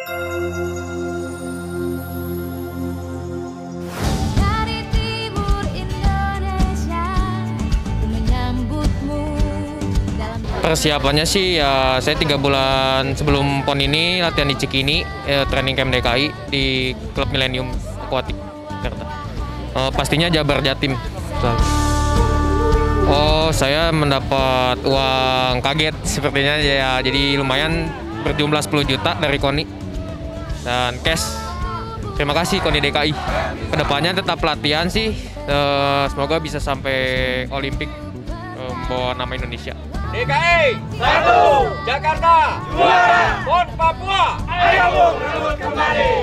Persiapannya sih ya, saya 3 bulan sebelum PON ini latihan di Cikini, training camp DKI di klub Millennium Aquatic Jakarta. Pastinya Jabar Jatim. Oh, saya mendapat uang kaget sepertinya ya, jadi lumayan berjumlah 10 juta dari KONI dan cash. Terima kasih KONI DKI. Kedepannya tetap latihan sih, semoga bisa sampai Olimpik membawa nama Indonesia. DKI 1, Jakarta 2, PON Papua, ayo berebut kembali.